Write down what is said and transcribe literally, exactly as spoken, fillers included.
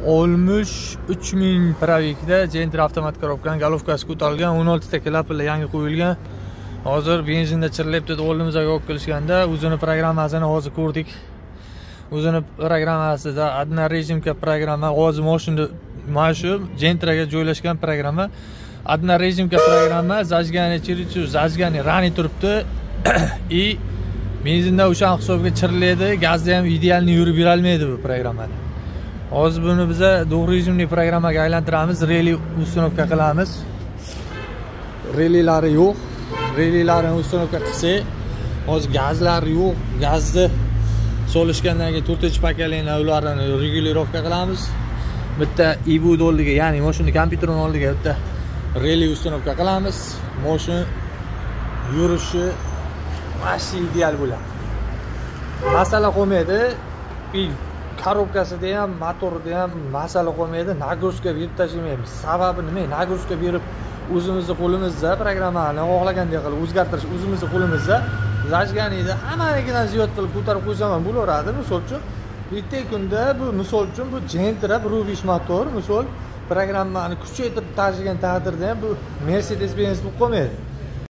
oltmish uch ming pravikda Gentra avtomat korobkani golovkasi ko'tarilgan, o'n olti ta klaplar yangi qo'yilgan. Hozir benzinda chirilibdi deb oldimizga olib kelishganda, o'zini programmasini hozir ko'rdik. O'zini programmasida одна rejimka programma, hozir mashinada mana shu Gentraga joylashgan programma. одна rejimka programma, zajgani chirichu, zajgani rani turibdi. И benzinda o'sha hisobga chiriladi, gazda ham idealni yurib yura olmaydi bu programmani. Hozir buni biz to'g'ri rejimli programmaga aylantiramiz, reli uстановка qilamiz. Relilari yo'q. Relilarni uстановка qilsak, hozir gazlar yo'q. Gazni solishgandan keyin to'rtinchi pokoleniya ularni regulirovka qilamiz. Bitta ibu oldiga, ya'ni mashina kompyuterning oldiga bitta reli uстановка qilamiz. Mashina yurishi mashina ideal bo'ladi. Masala qolmaydi. Korobkasida ham, motorida ham masala qolmaydi. Nagruska berib tashlamaymiz. Sababi nima? Nagruska berib o'zimizning qo'limizda programmani xohlagandek qilib o'zgartirish o'zimizning qo'limizda. Zajganida hammanikidan ziyod qilib ko'tarib qo'ysam ham bo'laveradi. Misol uchun, bitta kunda bu misol uchun bu Gentra bir nuqta besh motor, misol programmani kuchaytirib tashlagan taqdirda ham bu Mercedes Benz bo'lib qolmaydi.